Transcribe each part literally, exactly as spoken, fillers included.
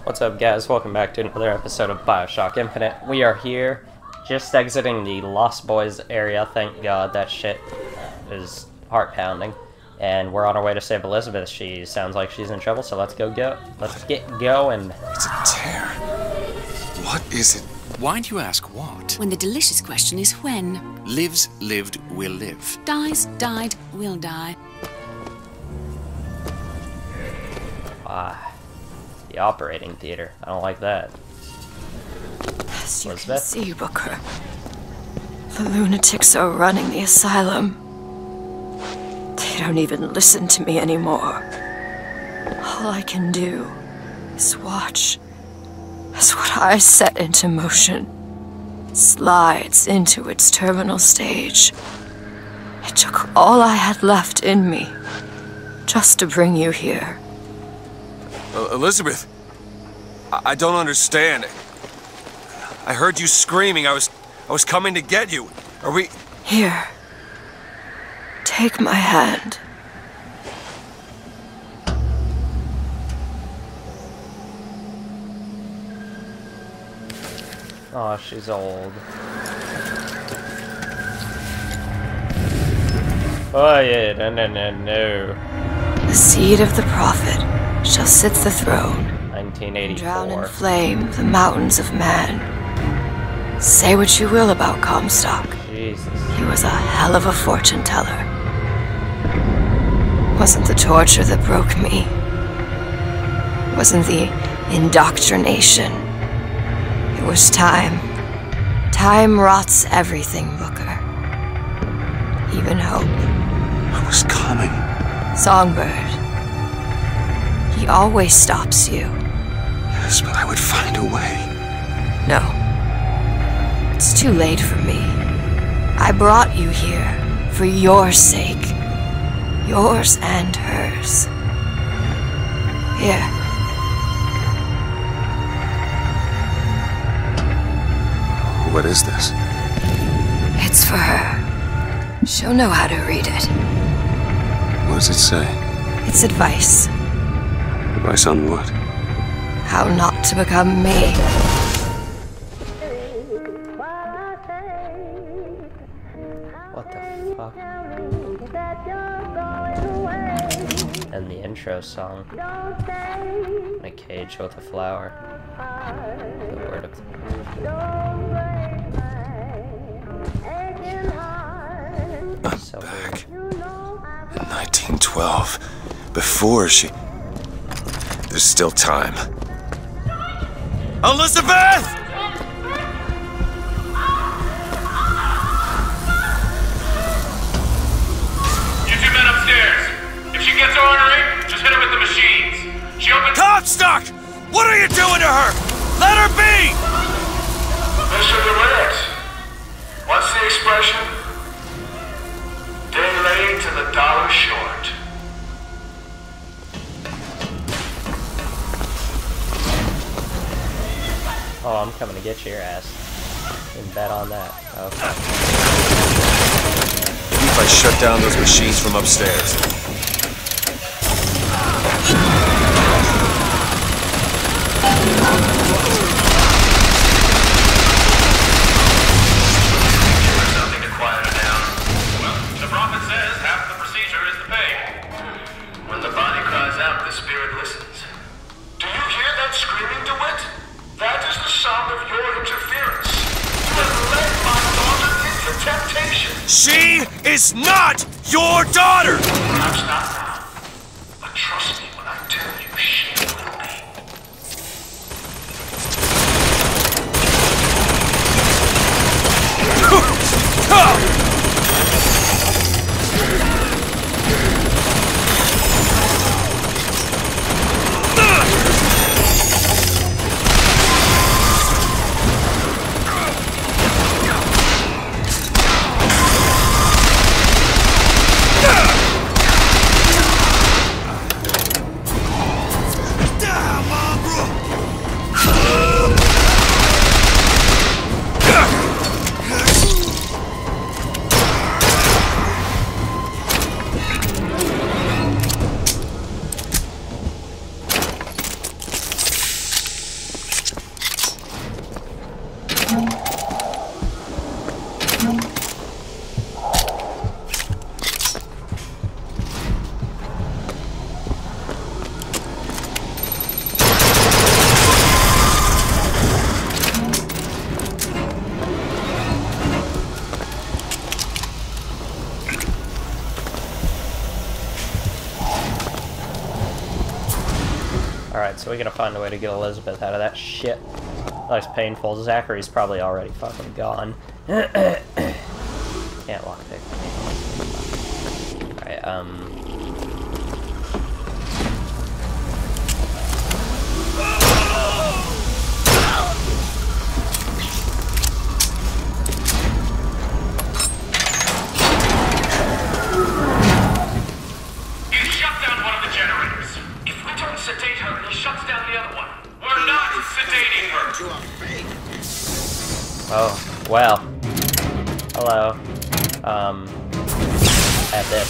What's up, guys? Welcome back to another episode of Bioshock Infinite. We are here, just exiting the Lost Boys area. Thank God, that shit is heart-pounding. And we're on our way to save Elizabeth. She sounds like she's in trouble, so let's go go. Let's get going. It's a tear. What is it? Why do you ask what? When the delicious question is when. Lives, lived, will live. Dies, died, will die. Ah, the operating theater. I don't like that. As you Elizabeth? can see, Booker, the lunatics are running the asylum. They don't even listen to me anymore. All I can do is watch as what I set into motion slides into its terminal stage. It took all I had left in me just to bring you here. Uh, Elizabeth, I, I don't understand. I heard you screaming. I was, I was coming to get you. Are we? Here. Take my hand. Oh, she's old. Oh yeah, no, no, no, no. The seed of the prophet shall sit the throne, nineteen and drown in eighty-four. flame the mountains of man. Say what you will about Comstock. Jesus. He was a hell of a fortune teller. Wasn't the torture that broke me. Wasn't the indoctrination. It was time. Time rots everything, Booker. Even hope. I was coming. Songbird. He always stops you. Yes, but I would find a way. No. It's too late for me. I brought you here for your sake. Yours and hers. Here. What is this? It's for her. She'll know how to read it. What does it say? It's advice. Advice on what? How not to become me. What the fuck? And the intro song. In a cage with a flower. The word of I'm so back. weird. In nineteen twelve. Before she... There's still time. Elizabeth! You two men upstairs. If she gets ornery, just hit her with the machines. She opens... Combstock! What are you doing to her? Let her be! Mister DeWitt. What's the expression? Day late and the dollar short. Oh, I'm coming to get your ass. You can bet on that. Okay. If I shut down those machines from upstairs. Something to quiet her down. Well, the prophet says half the procedure is the pay. When the body cries out, the spirit listens. Do you hear that screaming, DeWitt? That is the sound of your interference. You have led my daughter into temptation. She is not your daughter! Perhaps not now. But trust me when I tell you she will be. Alright, so we gotta find a way to get Elizabeth out of that shit. Life's painful. Zachary's probably already fucking gone. Can't lockpick. Alright, um... sedate her, he shuts down the other one. We're not sedating her. Oh, well. Hello. Um, at this.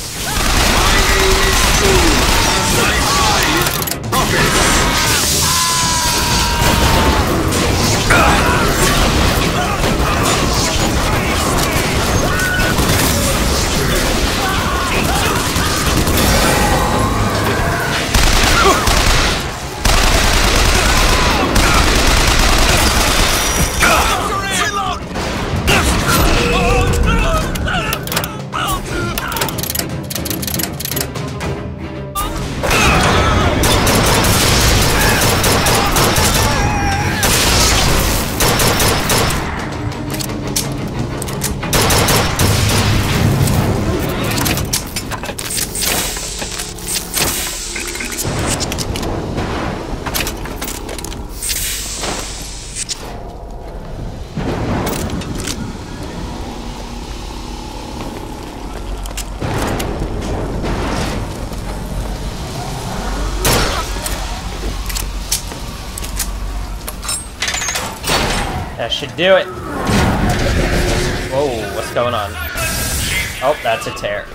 That should do it. Whoa, what's going on? Oh, that's a tear.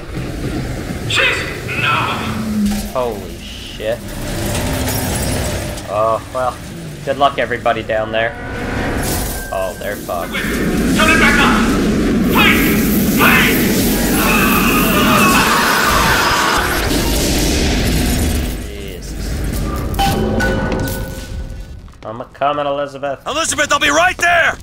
Holy shit. Oh, well. Good luck, everybody down there. Oh, they're fucked. Turn it back on! Please! Please! I'm a coming, Elizabeth. Elizabeth, I'll be right there!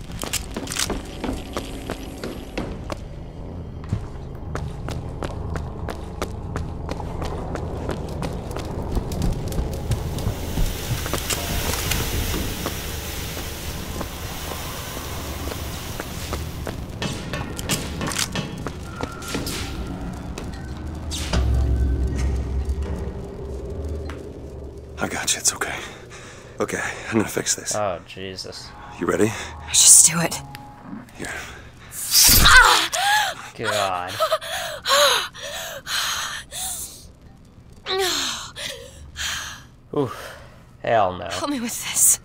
I got you, it's okay. Okay, I'm gonna fix this. Oh, Jesus. You ready? Just do it. Here. God. Oof. Hell no. Help me with this.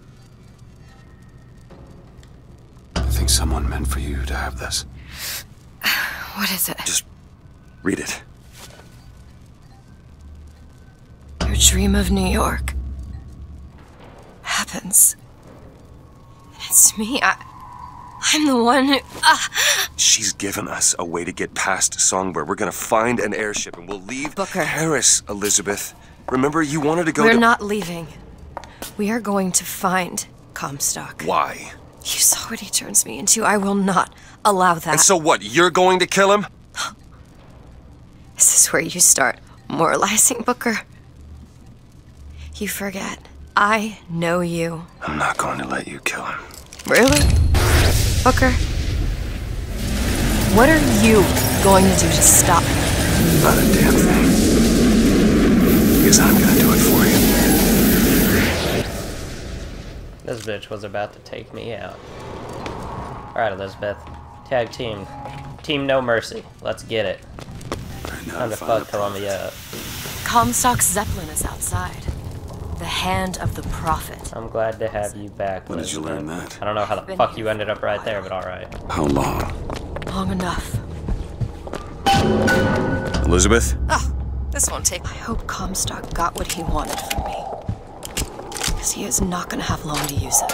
I think someone meant for you to have this. What is it? Just read it. Your dream of New York happens. It's me. I, I'm the one who... Uh. She's given us a way to get past Songbird. We're gonna find an airship and we'll leave Booker. Paris, Elizabeth. Remember, you wanted to go We're to... not leaving. We are going to find Comstock. Why? You saw what he turns me into. I will not allow that. And so what, you're going to kill him? Is this where you start moralizing, Booker? You forget. I know you. I'm not going to let you kill him. Really? Booker? What are you going to do to stop me? Not a damn thing. Because I'm gonna do it for you. This bitch was about to take me out. Alright, Elizabeth. Tag team. Team No Mercy. Let's get it. Time to fuck Columbia up. Comstock's Zeppelin is outside. The hand of the prophet. I'm glad to have you back, When did you Elizabeth. learn that? I don't know how the Been fuck here you ended up right there, but alright. How long? Long enough. Elizabeth? Oh, this won't take. I hope Comstock got what he wanted from me. Because he is not going to have long to use it.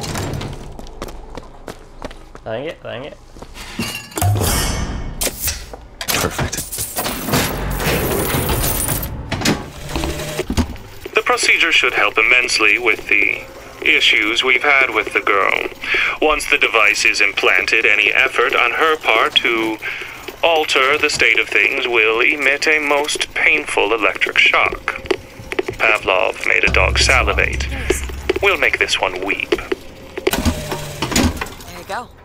Thank it, thank it. Perfect. The procedure should help immensely with the issues we've had with the girl. Once the device is implanted, any effort on her part to alter the state of things will emit a most painful electric shock. Pavlov made a dog salivate. We'll make this one weep. There you go.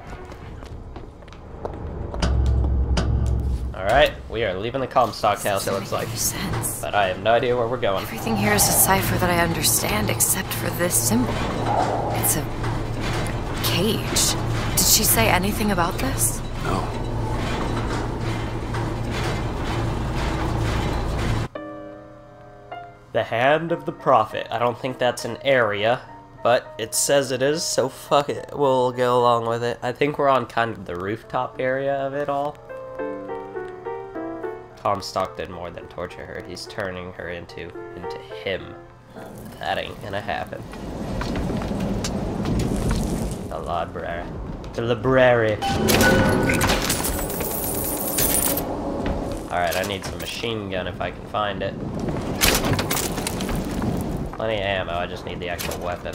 Alright, we are leaving the Comstock house, it looks like. Sense. But I have no idea where we're going. Everything here is a cipher that I understand except for this symbol. It's a cage. Did she say anything about this? No. The Hand of the Prophet. I don't think that's an area, but it says it is, so fuck it. We'll go along with it. I think we're on kind of the rooftop area of it all. Comstock did more than torture her. He's turning her into into him. That ain't gonna happen. The library. The library. Alright, I need some machine gun if I can find it. Plenty of ammo, I just need the actual weapon.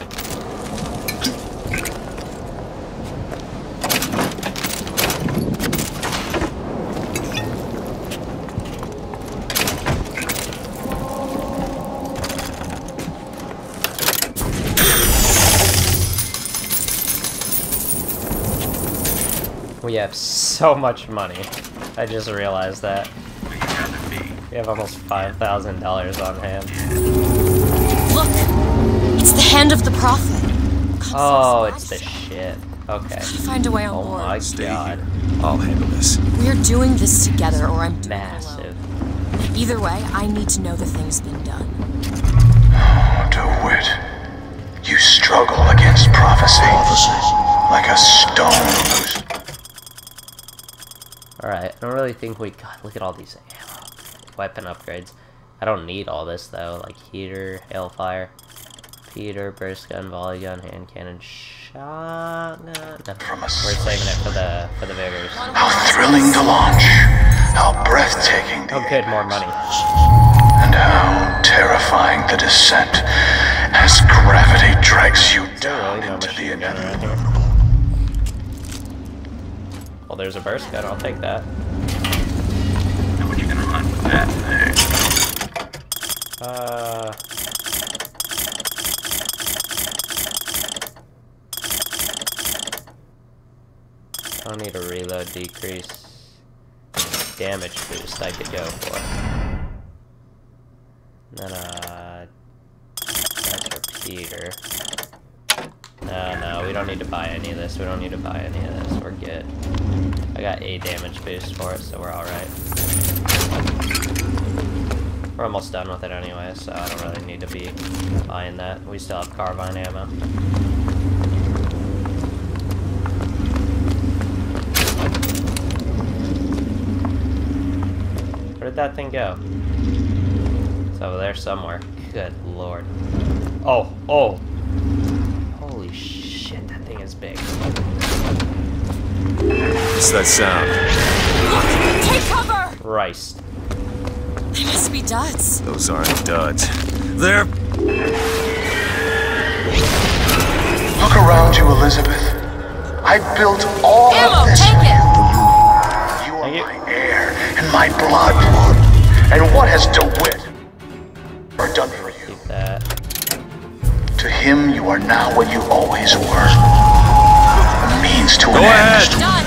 We have so much money. I just realized that. We have almost five thousand dollars on hand. Look! It's the Hand of the Prophet. Oh, it's the shit. Okay. Find a way on Oh board. my Stay god. here. I'll handle this. We're doing this together, or I'm doing it Massive. alone. Either way, I need to know the thing's been done. DeWitt, you struggle against prophecy, like a stone. Alright, I don't really think we... God, look at all these ammo. Weapon upgrades. I don't need all this, though. Like heater, hailfire, Peter, burst gun, volley gun, hand cannon, shotgun. No, we're saving it for the for the vigors. How thrilling to launch. How breathtaking the Oh good, more money. And how terrifying the descent as gravity drags you down Really, no into the machine gun around inevitable. here. Well, there's a burst gun. I'll take that. Now what you gonna run with that thing? Uh. I don't need a reload decrease. Damage boost I could go for. And then, uh. That's repeater. No, no, we don't need to buy any of this. We don't need to buy any of this. We're good. I got a damage boost for it, so we're alright. We're almost done with it anyway, so I don't really need to be buying that. We still have carbine ammo. Where did that thing go? It's over there somewhere. Good lord. Oh, oh! Holy shit, that thing is big. What's that sound? Take cover! Christ. They must be duds. Those aren't duds. They're... Look around you, Elizabeth. I built all Ammo, of this. take it! You are Thank you. my air and my blood. And what has DeWitt done for you? Keep that. To him, you are now what you always were. A means to Go an ahead! end. Done!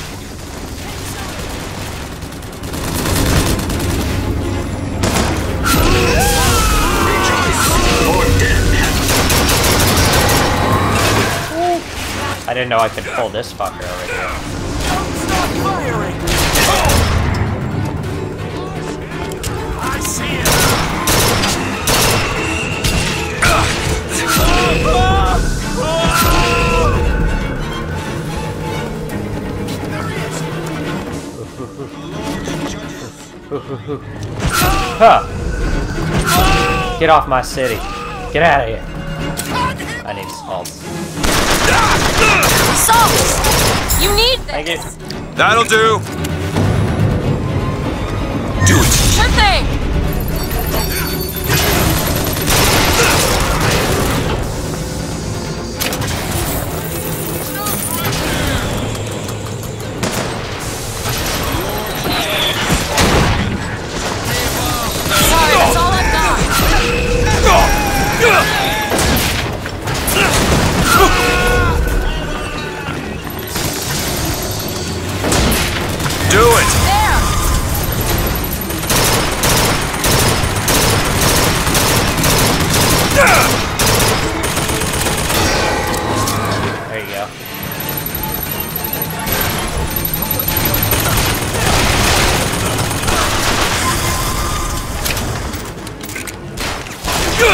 I didn't know I could pull this fucker over here. I see it. Huh. Get off my city. Get out of here. I need salts. Salt! You need this! Thank you. That'll do! Do it! Sure thing! Sorry, that's all I've got.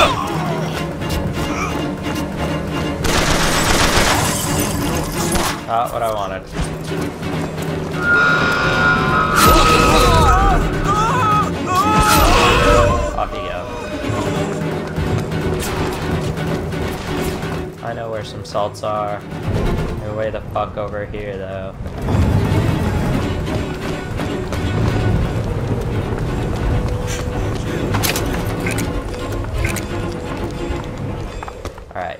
Not what I wanted. Off you go. I know where some salts are. They're way the fuck over here, though. Alright.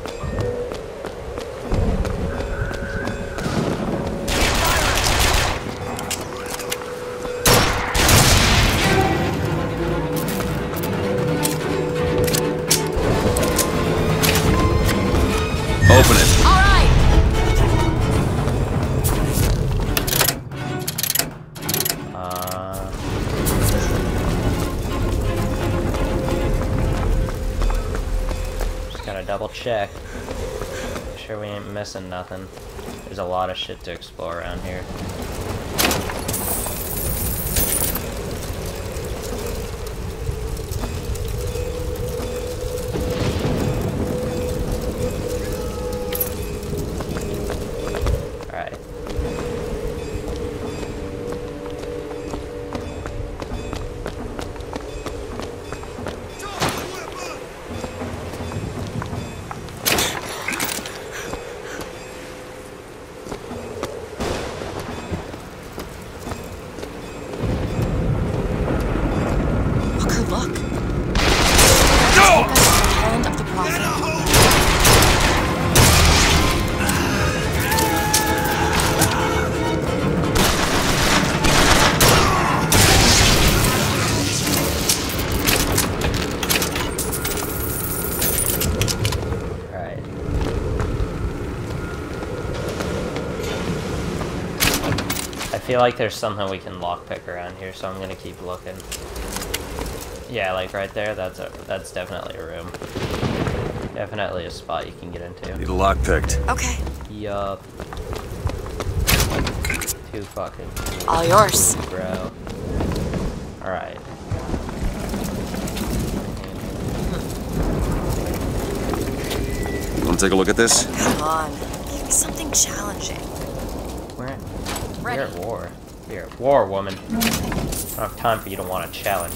Open it. All right. Uh, just gotta double check. Make sure we ain't missing nothing. There's a lot of shit to explore around here. Alright. Walker, look. Hand of the prophet. Alright. I feel like there's something we can lockpick around here, so I'm gonna keep looking. Yeah, like right there, that's a, that's definitely a room. Definitely a spot you can get into. Need a lock picked. Okay. Yup. Too fucking cool, All yours. bro. Alright. Want to take a look at this? Come on. Give me something challenging. We're at, Ready. we're at war. We're at war, woman. I don't have time for you to want a challenge.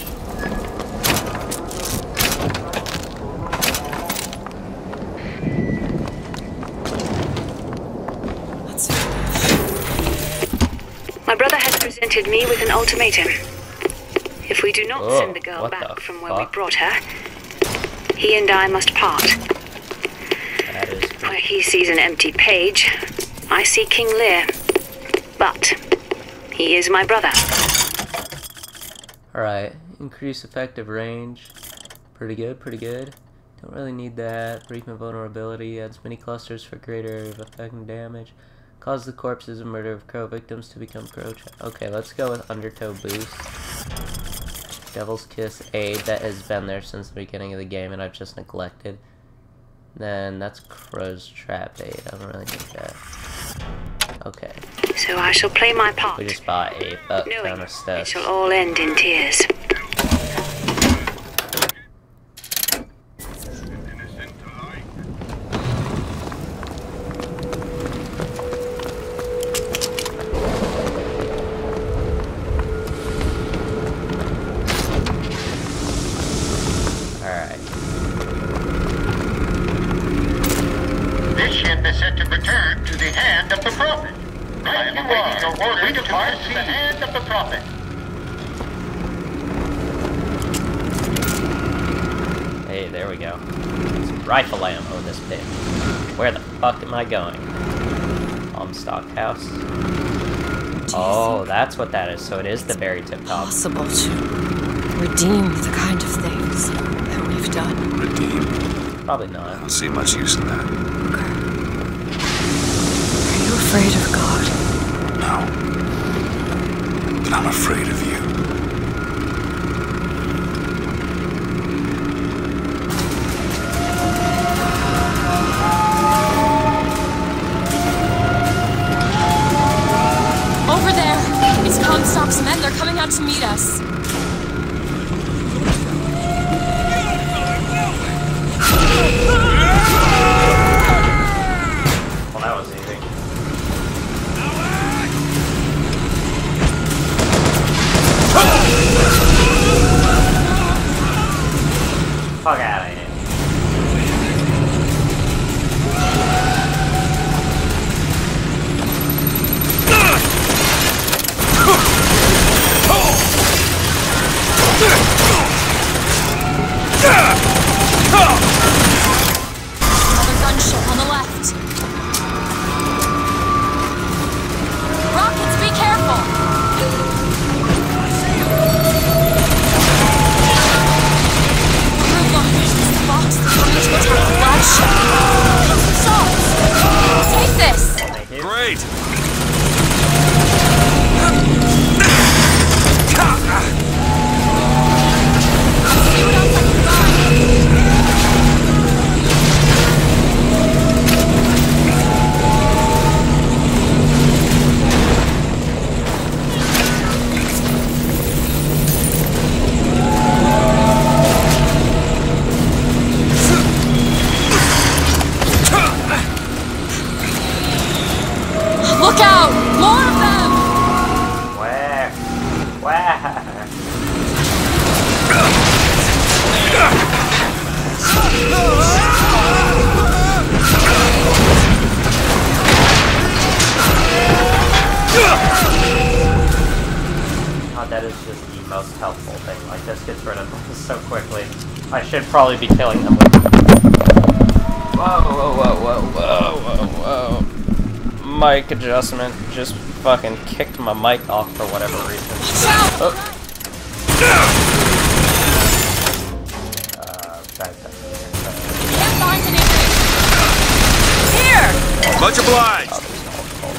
Let's My brother has presented me with an ultimatum. If we do not Oh, send the girl what back the from where we fuck? brought her, he and I must part. That is Where he sees an empty page, I see King Lear. But he is my brother. Alright, increase effective range. Pretty good, pretty good. Don't really need that. Frequent vulnerability, adds mini clusters for greater effect and damage. Cause the corpses and murder of crow victims to become crow. Okay, let's go with Undertow Boost. Devil's Kiss aid, that has been there since the beginning of the game and I've just neglected. Then that's Crow's Trap aid, I don't really need that. Okay, So I shall play my part, we just bought a butt ton knowing of it stuff. shall all end in tears. Alright. This ship is set to return to the hand of the prophet. I am awaiting your order to pass the hand of the prophet. Hey, there we go. Some rifle ammo in this pit. Where the fuck am I going? Combstock house. Oh, that's what that is. So it is the berry tip top. possible to redeem the kind of things that we've done. Redeem. Probably I not. don't see much use in that. Okay. Are you afraid of God? No. But I'm afraid of you. Over there! It's Comstock's men. They're coming out to meet us. Fuck out of here. Another gunship on the left. Rockets, be careful! Look, it's the box that's going to attack the flagship. Some salts. Take this! Thank you. Great! See what else I can find. Look out! More of them! Where? Where? Oh, that is just the most helpful thing. Like, this gets rid of them so quickly. I should probably be killing them with... Whoa, whoa, whoa, whoa, whoa, whoa, whoa. Mic adjustment just fucking kicked my mic off for whatever reason. Oh. Uh, back up here. Can't find anything. Here! Much obliged! Oh, there's no hole.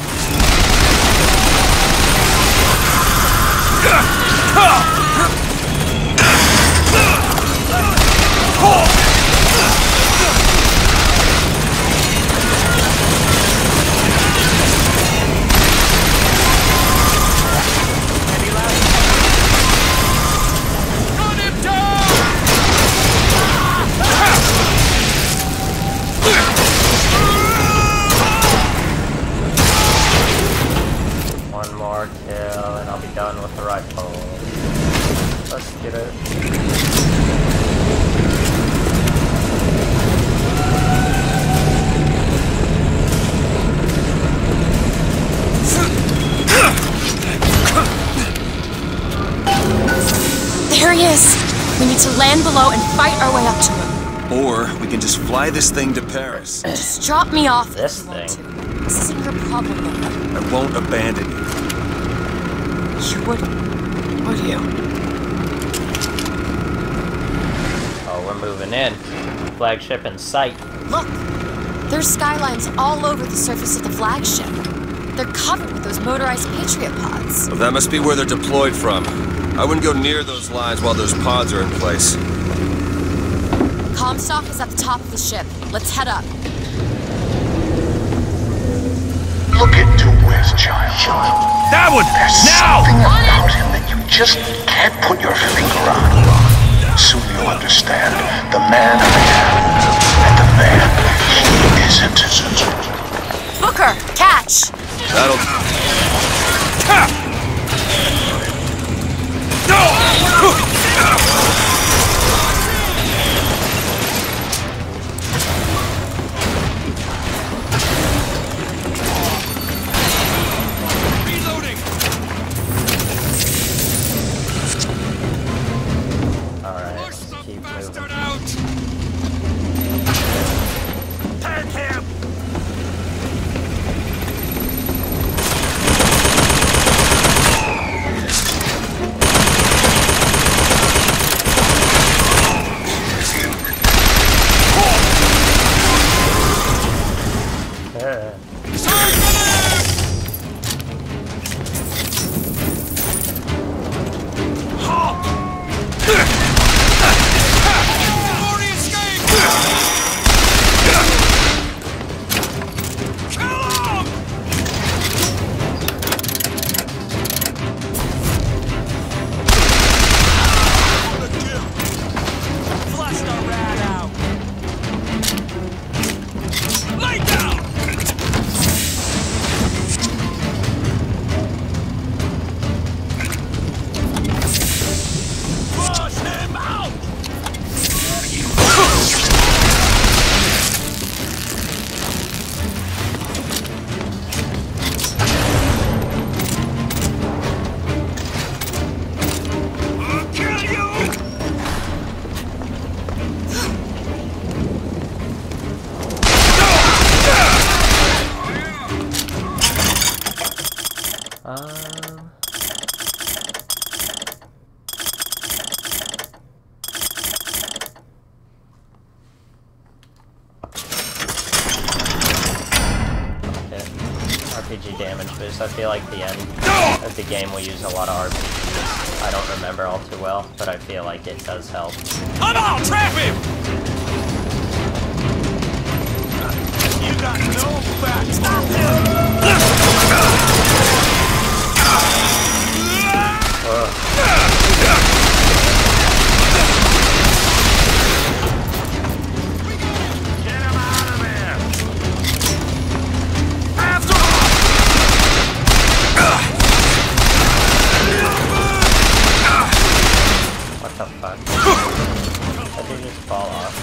One more kill and I'll be done with the rifle. Let's get it. There he is! We need to land below and fight our way up to him. Or we can just fly this thing to Paris. Just drop me off This if you want thing. to. This isn't your problem, Lola. I won't abandon you. You wouldn't, would you? Oh, we're moving in. Flagship in sight. Look! There's skylines all over the surface of the flagship. They're covered with those motorized Patriot pods. Well, that must be where they're deployed from. I wouldn't go near those lines while those pods are in place. Combstock is at the top of the ship. Let's head up. Look into Wes, child. That one! There's Now! something about him that you just can't put your finger on. Soon you'll understand the man I am and the man he isn't. Booker, catch! That'll... Ha! No! Reloading! Alright, let's keep moving. Out! Take him! P G damage boost. I feel like the end of the game will use a lot of R P Gs. I don't remember all too well, but I feel like it does help. Come on, trap him! You got no back. Stop him! What the fuck? How did he just fall off?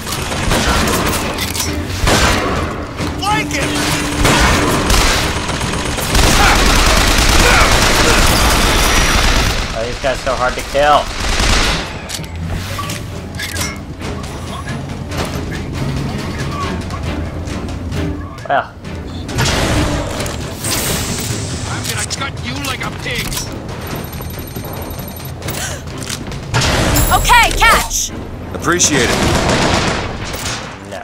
Like it! Oh, these guys so hard to kill. Well. I'm gonna cut you like a pig! Okay, catch! Appreciate it. No.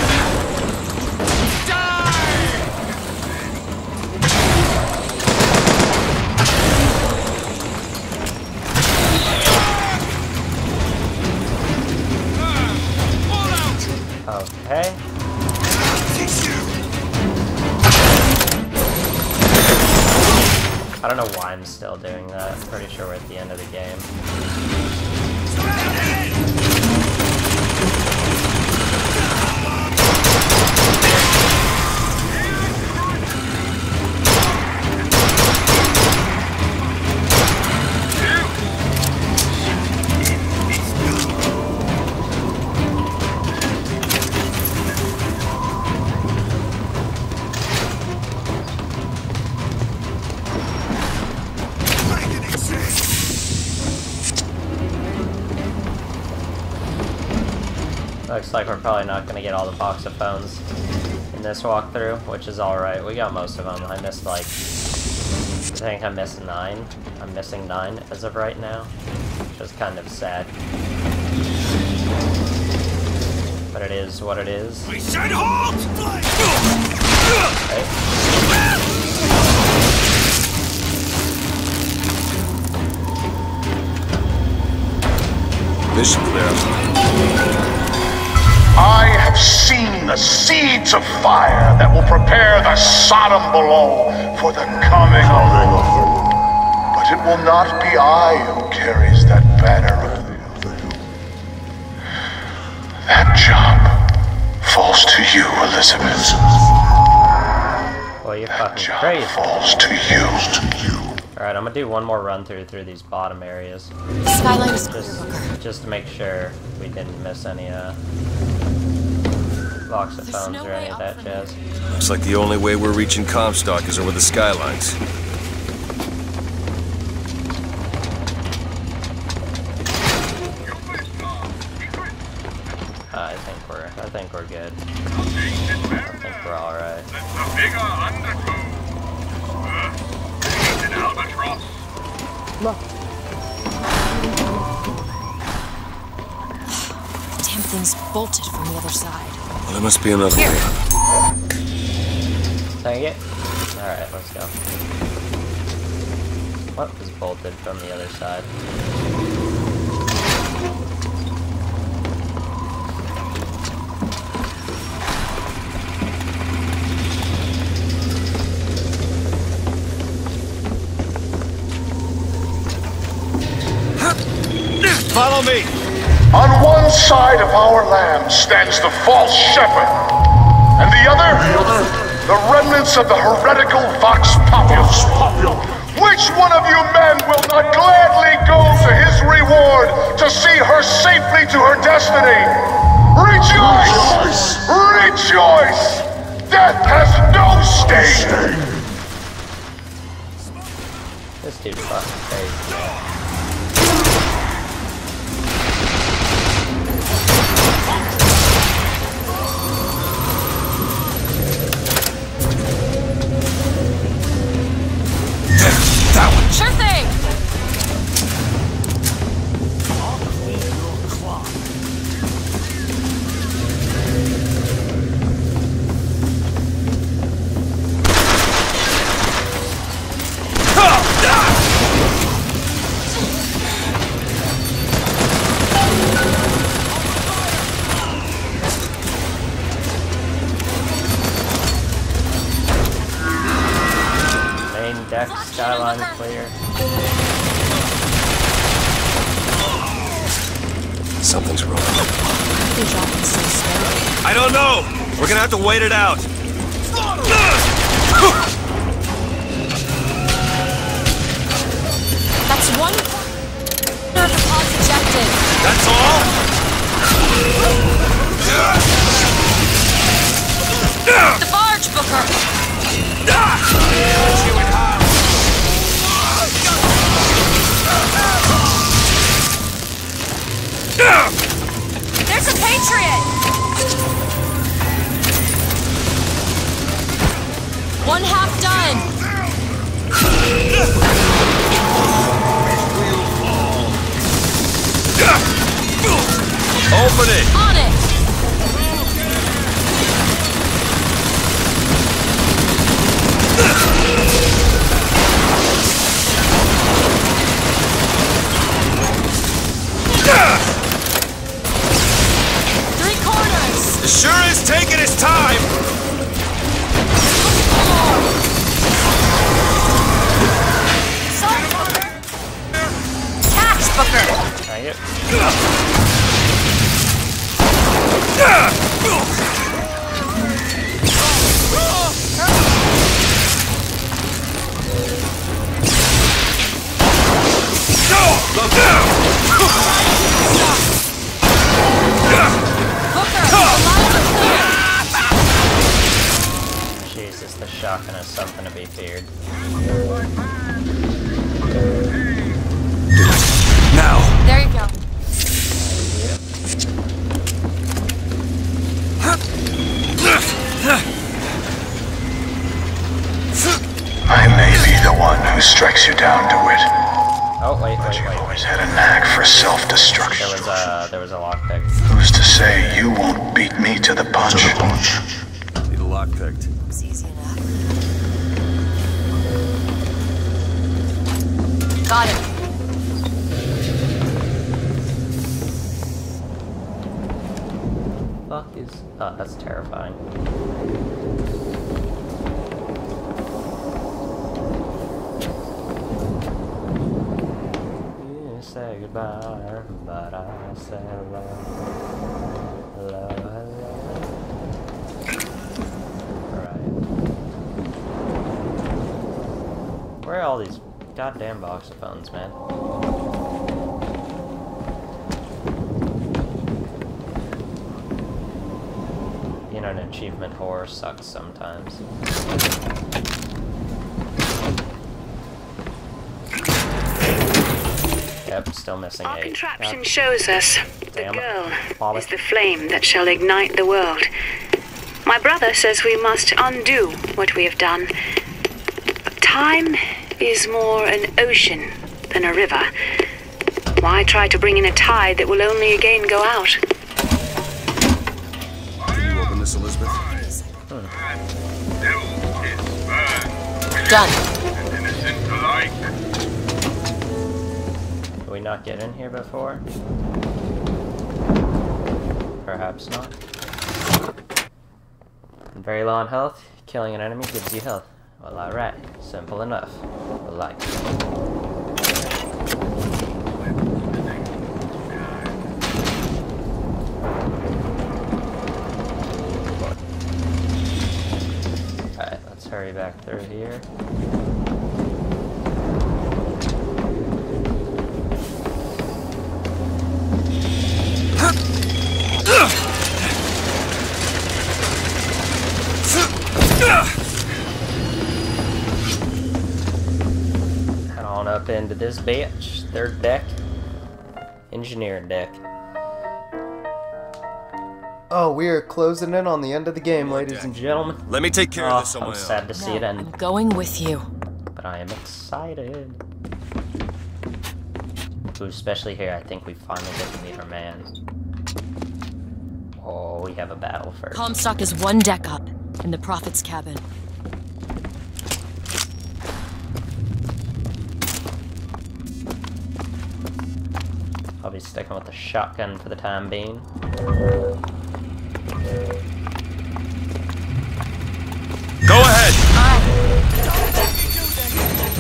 Okay. I don't know why I'm still doing that. I'm pretty sure we're at the end of the game. Looks like we're probably not going to get all the box of phones in this walkthrough, which is alright. We got most of them. I missed like... I think I missed nine. I'm missing nine as of right now, which is kind of sad. But it is what it is. We should halt! Right? Mission clear. I have seen the seeds of fire that will prepare the Sodom below for the coming of the Lord. But it will not be I who carries that banner of them. That job falls to you, Elizabeth. Well, you're That fucking job crazy. falls to you. Alright, I'm gonna do one more run through through these bottom areas. Skyline is clear, Just, Booker. just to make sure we didn't miss any uh, box of There's phones no or any way of up that from jazz. Looks like the only way we're reaching combstock is over the skylines. Uh, I think we're, I think we're good. I think we're all right. Damn thing's bolted from the other side. Well, there must be another way. Dang it. Alright, let's go. What was bolted from the other side? Follow me! On one side of our land stands the false shepherd, and the other, the remnants of the heretical Vox Populus. Which one of you men will not gladly go to his reward to see her safely to her destiny? Rejoice! Rejoice! Death has no sting! This dude's fucking crazy, man. Sure thing! Check, skyline clear. Something's wrong. I don't know! We're gonna have to wait it out! That's one corner of the pod's ejected. That's all? The barge, Booker! There's a Patriot! One half done. Open it! On it! Three corners! It sure is taking its time! Catch, Booker! Thank you. Jesus, the shotgun is something to be feared. Now! There you go. I may be the one who strikes you down, DeWitt. Oh wait, But wait, you've wait. always had a knack for self-destruction. There was a there was a lockpick. Who's to say you won't beat me to the punch? To the punch. Need a lock picked. It's easy enough. Got it. Fuck is oh, that's terrifying. You say goodbye, but I say hello. Hello, hello. Alright. Where are all these goddamn voxophones, man? You know, an achievement horror sucks sometimes. Yep, still missing Our eight. contraption Yep. shows us the Damn it. girl Polly. is the flame that shall ignite the world. My brother says we must undo what we have done. Time is more an ocean than a river. Why try to bring in a tide that will only again go out? Can you open this, Elizabeth? Done. Did we not get in here before? Perhaps not. Very low on health, killing an enemy gives you health. Well, alright. Simple enough. Like. Alright, let's hurry back through here. Head on up into this bitch. Third deck. Engineer deck. Oh, we are closing in on the end of the game, ladies and gentlemen. Let me take care Oh, of this on my I'm own. sad to see it I'm end, going with you. but I am excited. Ooh, especially here, I think we finally get to meet our man. Oh, we have a battle first. Comstock is one deck up, in the Prophet's cabin. I'll be sticking with the shotgun for the time being. Go ahead!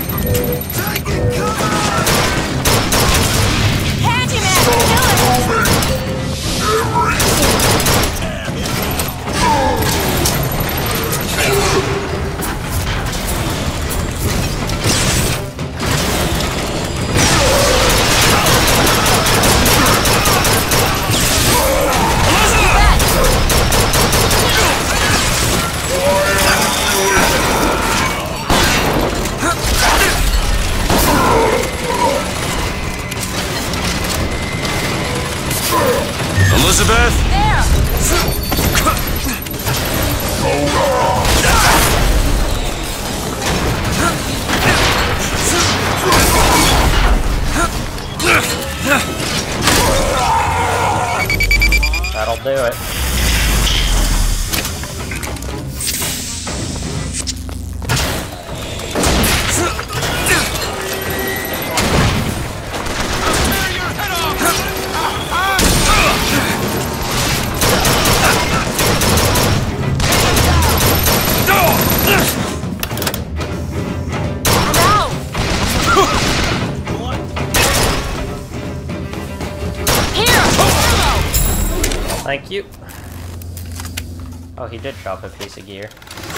Thank you. Oh, he did drop a piece of gear.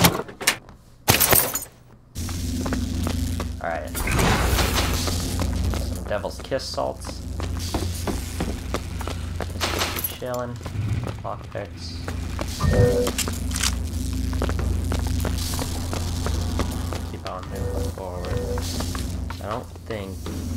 Alright. Some Devil's Kiss salts. Just chilling. Lockpicks. Keep on moving forward. I don't think...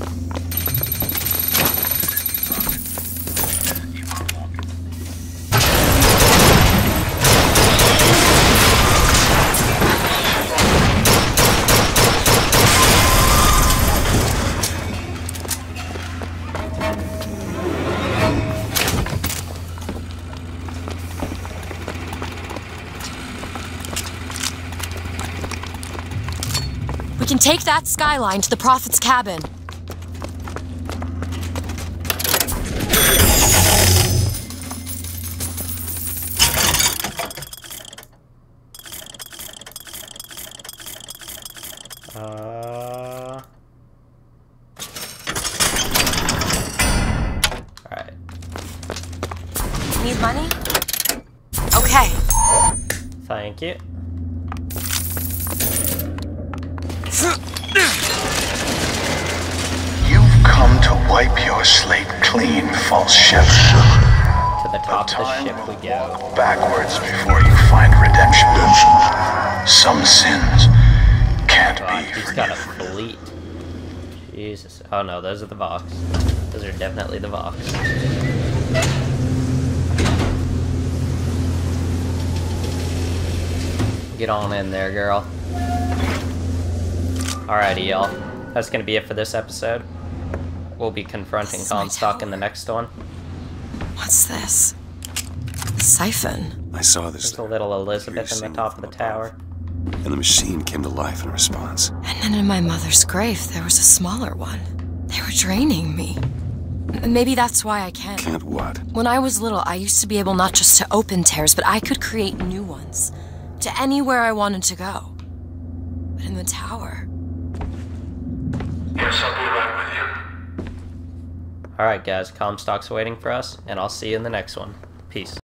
We can take that skyline to the Prophet's cabin. Uh... Alright. Need money? Okay. Thank you. You've come to wipe your slate clean, false shepherd. To the top But of the time ship we will go. walk backwards before you find redemption. Some sins can't God, be he's got a forgiven. fleet. Jesus. Oh no, those are the Vox. Those are definitely the Vox. Get on in there, girl. Alrighty, y'all. That's gonna be it for this episode. We'll be confronting This is my Comstock in the tower. next one. What's this? A siphon. I saw this There's a thing. little Elizabeth in the Seen top of from the above. tower. And the machine came to life in response. And then in my mother's grave, there was a smaller one. They were draining me. M- Maybe that's why I can't. Can't what? When I was little, I used to be able not just to open tears, but I could create new ones. To anywhere I wanted to go. But in the tower... Yes, I'll be right with you. Alright guys, Comstock's waiting for us, and I'll see you in the next one. Peace.